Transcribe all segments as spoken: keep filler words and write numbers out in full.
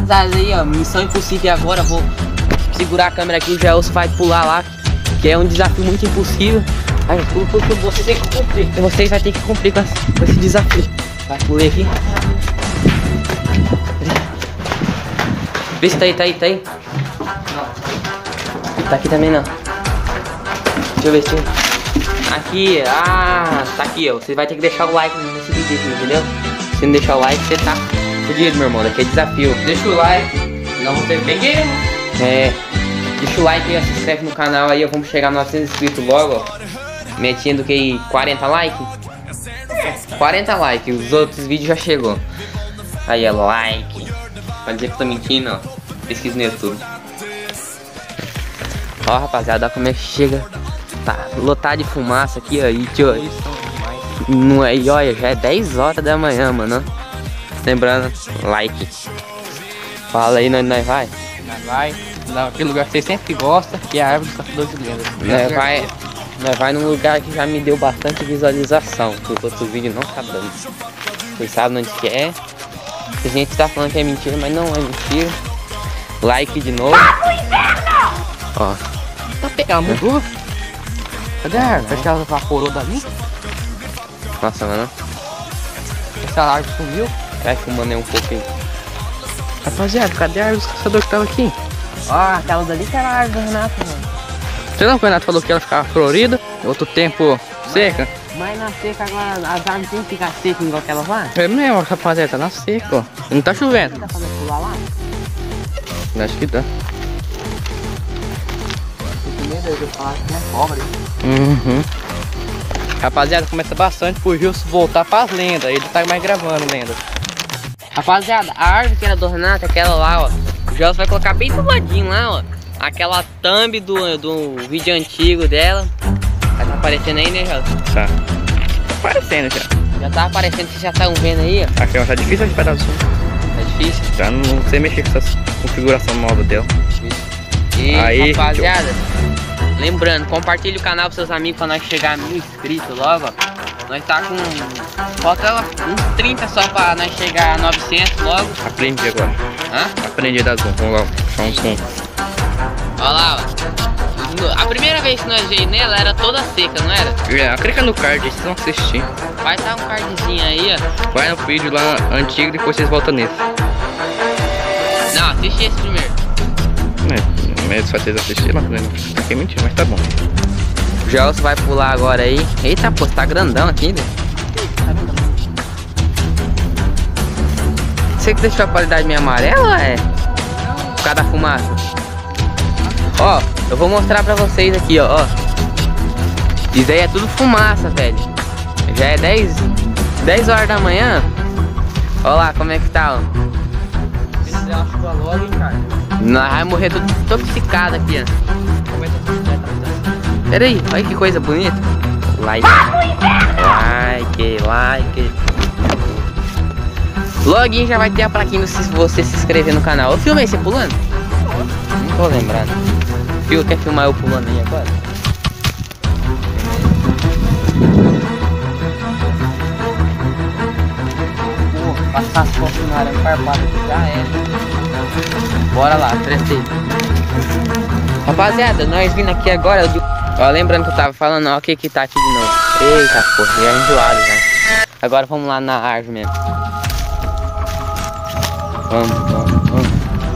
rapaziada aí, ó, missão impossível agora. Vou segurar a câmera aqui, o Gelson vai pular lá, que é um desafio muito impossível. Aí, pulo, pulo, pulo, você tem que cumprir. Vocês vão ter que cumprir com esse, com esse desafio. Vai, pulei aqui. Vê se tá aí, tá aí, tá aí. Não. Tá aqui também não. Deixa eu ver, deixa eu ver. Aqui, ah, tá aqui, ó. Você vai ter que deixar o like nesse vídeo aqui, entendeu? Se não deixar o like, você tá fudido, meu irmão. Daqui é desafio. Deixa o like. Não vou ter peguei. É. Deixa o like aí, se inscreve no canal aí. Vamos chegar a novecentos inscritos logo, ó. Metendo que quarenta likes. quarenta likes. Os outros vídeos já chegou. Aí, ó, like. Pode dizer que eu tô mentindo, ó. Pesquisa no YouTube. Ó, rapaziada, olha como é que chega. Tá lotado de fumaça aqui, ó. E, tio, não é, e olha, já é dez horas da manhã, mano. Lembrando, like. Fala aí, nós, nós vai. Nós vai. Naquele lugar que vocês sempre gostam, que é a árvore dos caçadores de lendas. Nós vai, nós vai num lugar que já me deu bastante visualização. Que os outros vídeos não tá dando. Vocês sabem onde que é. A gente tá falando que é mentira, mas não é mentira. Like de novo. Ó. Tá pegando, mudou? Cadê a árvore? Acho que ela evaporou dali. Nossa, mano. Essa árvore sumiu. Vai fumando aí um pouquinho. Rapaziada, cadê a árvore dos caçadores que tava aqui? Ó, aquela dali que era a árvore do Renato, mano. Você não, o Renato falou que ela ficava florida, outro tempo seca. Mas na seca agora as árvores tem que ficar secas igual aquela lá? É mesmo, rapaziada, tá na seca, ó. Não tá chovendo. Dá pra nós pular lá? Acho que dá. Eu falar que é pobre. Uhum. Rapaziada, começa bastante pro Gilson voltar pras lendas. Ele tá mais gravando lendas. Rapaziada, a árvore que era do Renato, aquela lá, ó. O Gilson vai colocar bem do ladinho lá, ó. Aquela thumb do, do vídeo antigo dela. Vai tá aparecendo aí, né, Gilson? Tá. Tá aparecendo já. Já tá aparecendo, vocês já estão vendo aí, ó. Aqui, ó, tá difícil de pedaço. Tá difícil? Já não sei mexer com essa configuração nova dela. E aí, rapaziada, tchau. Lembrando, compartilhe o canal pros seus amigos pra nós chegar a mil inscritos logo, ó. Nós tá com... falta uns trinta só pra nós chegar a novecentos logo. Aprendi agora. Hã? Aprendi a dar zoom. Vamos lá, puxar um zoom. Olha lá, ó. A primeira vez que nós veio nela era toda seca, não era? É, clica no card, vocês vão assistir. Vai estar um cardzinho aí, ó. Vai no vídeo lá antigo e depois vocês voltam nesse. Não, assiste esse primeiro. É, mas só vocês assistiram, né? Aqui é mentira, mas tá bom. O Gelson vai pular agora aí. Eita, pô, tá grandão aqui, né? Você que deixou a qualidade meio amarela, é? Por causa da fumaça. Ó, eu vou mostrar pra vocês aqui, ó, ó. Isso aí é tudo fumaça, velho. Já é dez, dez horas da manhã. Ó lá como é que tá, ó. Nós vamos morrer tudo intoxicado aqui, ó. Pera aí, olha que coisa bonita. Like, like, like. Login já vai ter a plaquinha se você se inscrever no canal. Eu filmei você pulando? Não tô lembrando. Fio, quer filmar eu pulando aí agora? Pô, passar as fotos na área farpada aqui já é. Bora lá, trestei. Rapaziada, nós vindo aqui agora. Eu... Ó, lembrando que eu tava falando, ó, o que que tá aqui de novo. Eita, porra, já é enjoado já. Agora vamos lá na árvore mesmo. Vamos, vamos, vamos.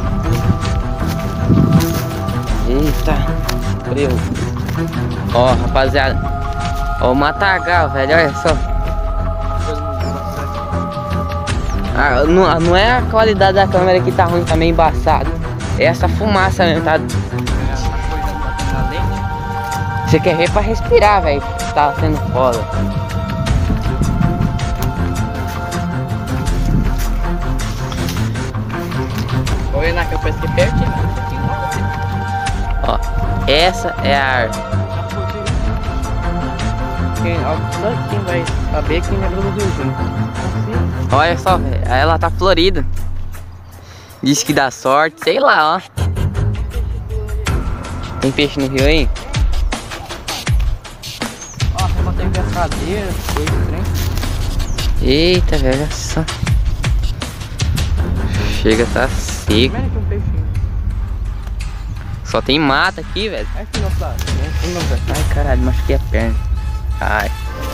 Eita, frio. Ó, rapaziada. Ó, o matagal, velho, olha só. Ah, não, não é a qualidade da câmera que tá ruim, tá meio embaçado. É essa fumaça mesmo, tá? Você quer ver pra respirar, velho. Tá sendo foda. Oi, na que eu pensei pertinho. Ó, essa é a árvore. Quem, ó, só quem vai saber quem é Bruno do Rio. Olha só, velho. Ela tá florida. Diz que dá sorte, sei lá, ó. Tem peixe no rio aí? Ó, você botei pescadeira, coisa estranha. Eita, velho, olha só. Chega, tá seco. Primeiro que um peixinho. Só tem mata aqui, velho. Aqui no lado. Ai, caralho, machuquei a perna. Ai.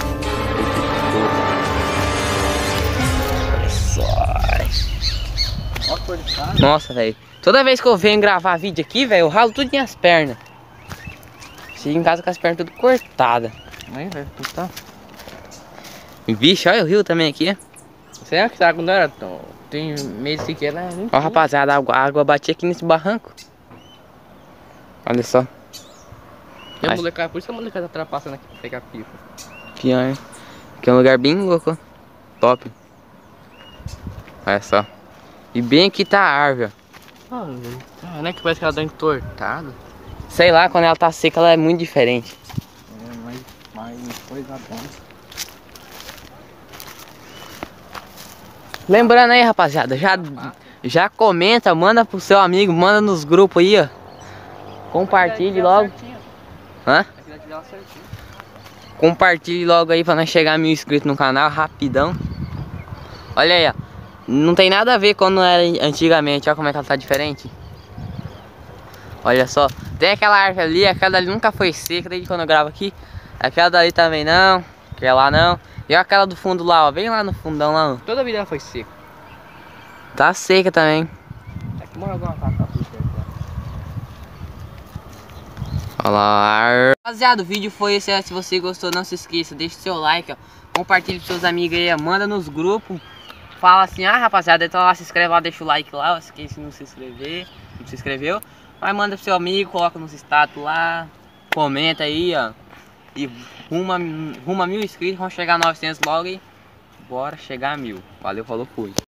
Olha só. Olha a cor de cara. Nossa, velho. Toda vez que eu venho gravar vídeo aqui, velho, eu ralo tudo em as pernas. Chego em casa com as pernas tudo cortadas. Aí, velho, tu tá. Vixe, olha o rio também aqui. Será que tá quando era tão... Tem meses que era, né? Ó, rapaziada, a água, a água batia aqui nesse barranco. Olha só. Tem Ai. molecada, por isso que a molecada tá passando aqui pra pegar pipa. Pior. Aqui é um lugar bem louco. Top. Olha só. E bem aqui tá a árvore. Ah, velho. Ah, não é que parece que ela dá entortada? Sei lá, quando ela tá seca, ela é muito diferente. É, mas, mas coisa boa. Lembrando aí, rapaziada, já, já comenta, manda pro seu amigo, manda nos grupos aí, ó. Compartilhe logo. Hã? Compartilhe logo aí pra nós chegar a mil inscritos no canal, rapidão. Olha aí, ó. Não tem nada a ver quando era antigamente, olha como é que ela tá diferente. Olha só, tem aquela árvore ali, aquela ali nunca foi seca desde quando eu gravo aqui. Aquela dali também não, aquela lá não. E aquela do fundo lá, ó, bem lá no fundão lá, ó. Toda a vida ela foi seca. Tá seca também. É que mora alguma vaca por perto lá. Olha lá. Rapaziada, o vídeo foi esse. Se você gostou, não se esqueça, deixa o seu like, ó. Compartilhe com seus amigos aí, ó. Manda nos grupos. Fala assim, ah, rapaziada, então lá, se inscreve lá, deixa o like lá, ó. Esquece de não se inscrever, não se inscreveu. Mas manda pro seu amigo, coloca nos status lá. Comenta aí, ó. E ruma, ruma mil inscritos, vamos chegar a novecentos logo e bora chegar a mil. Valeu, falou, fui.